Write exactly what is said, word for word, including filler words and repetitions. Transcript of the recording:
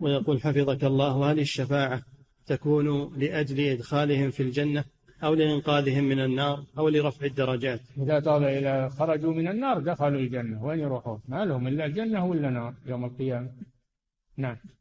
ويقول حفظك الله: هل الشفاعة تكون لأجل إدخالهم في الجنة أو لإنقاذهم من النار أو لرفع الدرجات؟ إذا طال إلى خرجوا من النار دخلوا الجنة، وين يروحون؟ ما لهم إلا الجنة ولا نار يوم القيامة. نعم.